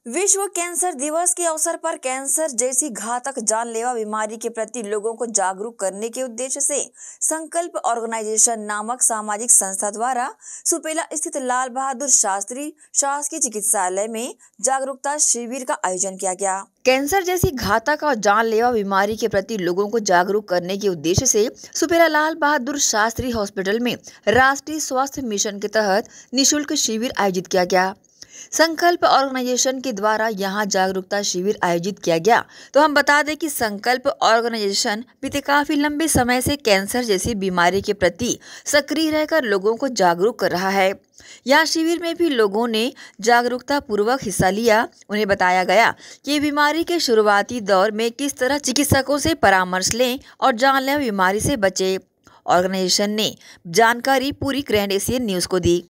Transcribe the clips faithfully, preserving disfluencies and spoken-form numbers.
विश्व कैंसर दिवस के अवसर पर कैंसर जैसी घातक जानलेवा बीमारी के प्रति लोगों को जागरूक करने के उद्देश्य से संकल्प ऑर्गेनाइजेशन नामक सामाजिक संस्था द्वारा सुपेला स्थित लाल बहादुर शास्त्री शासकीय चिकित्सालय में जागरूकता शिविर का आयोजन किया गया। कैंसर जैसी घातक और जानलेवा बीमारी के प्रति लोगों को जागरूक करने के उद्देश्य से सुपेला लाल बहादुर शास्त्री हॉस्पिटल में राष्ट्रीय स्वास्थ्य मिशन के तहत निःशुल्क शिविर आयोजित किया गया। संकल्प ऑर्गेनाइजेशन के द्वारा यहां जागरूकता शिविर आयोजित किया गया। तो हम बता दें कि संकल्प ऑर्गेनाइजेशन बीते काफी लंबे समय से कैंसर जैसी बीमारी के प्रति सक्रिय रहकर लोगों को जागरूक कर रहा है। यहाँ शिविर में भी लोगों ने जागरूकता पूर्वक हिस्सा लिया। उन्हें बताया गया कि बीमारी के शुरुआती दौर में किस तरह चिकित्सकों से परामर्श लें और जानलेवा बीमारी से बचे। ऑर्गेनाइजेशन ने जानकारी पूरी ग्रैंड एशियन न्यूज को दी।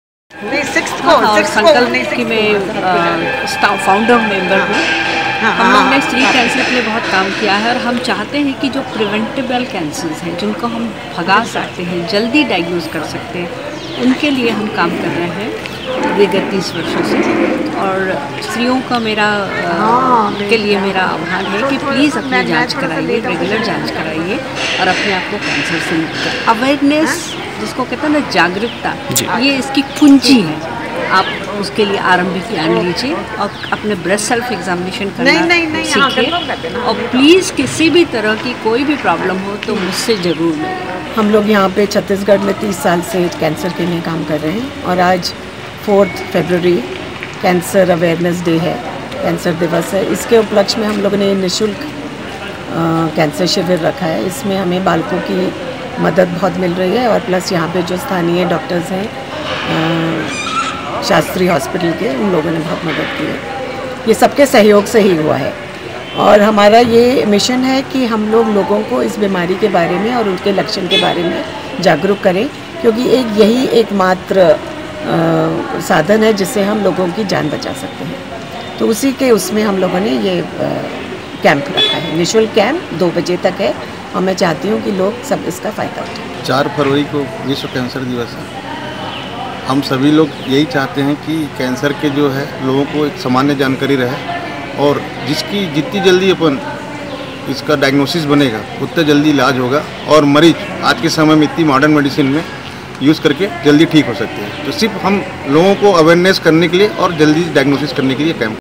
और संकल्प की मैं फाउंडर मेंबर हूँ। हम लोग ने स्त्री कैंसर के लिए बहुत काम किया है और हम चाहते हैं कि जो प्रिवेंटेबल कैंसर्स हैं, जिनको हम भगा सकते हैं, जल्दी डायग्नोज कर सकते हैं, उनके लिए हम काम कर रहे हैं विगत तीस वर्षों से। और स्त्रियों का मेरा आ, के लिए मेरा आह्वान है कि प्लीज़ अपनी जांच कराइए, रेगुलर जांच कराइए और अपने आप को कैंसर से मुक्त करें। अवेयरनेस जिसको कहते हैं ना, जागरूकता, ये इसकी कुंजी है। आप उसके लिए आरंभिक ज्ञान लीजिए और अपने ब्रेस्ट सेल्फ एग्जामिनेशन करना सीखिए। और प्लीज़ किसी भी तरह की कोई भी प्रॉब्लम हो तो मुझसे ज़रूर मिलिए। हम लोग यहाँ पे छत्तीसगढ़ में तीस साल से कैंसर के लिए काम कर रहे हैं और आज फोर्थ फरवरी कैंसर अवेयरनेस डे है, कैंसर दिवस है। इसके उपलक्ष्य में हम लोगों ने निःशुल्क कैंसर शिविर रखा है। इसमें हमें बालकों की मदद बहुत मिल रही है और प्लस यहाँ पे जो स्थानीय डॉक्टर्स हैं शास्त्री हॉस्पिटल के, उन लोगों ने बहुत मदद की है। ये सबके सहयोग से ही हुआ है और हमारा ये मिशन है कि हम लोग लोगों को इस बीमारी के बारे में और उनके लक्षण के बारे में जागरूक करें, क्योंकि एक यही एकमात्र साधन है जिससे हम लोगों की जान बचा सकते हैं। तो उसी के उसमें हम लोगों ने ये कैंप रखा है। निःशुल्क कैंप दो बजे तक है और मैं चाहती हूँ कि लोग सब इसका फ़ायदा उठाएं। चार फरवरी को विश्व कैंसर दिवस है। हम सभी लोग यही चाहते हैं कि कैंसर के जो है लोगों को एक सामान्य जानकारी रहे और जिसकी जितनी जल्दी अपन इसका डायग्नोसिस बनेगा उतने जल्दी इलाज होगा और मरीज आज के समय में इतनी मॉडर्न मेडिसिन में यूज़ करके जल्दी ठीक हो सकते हैं। तो सिर्फ हम लोगों को अवेयरनेस करने के लिए और जल्दी डायग्नोसिस करने के लिए कैंप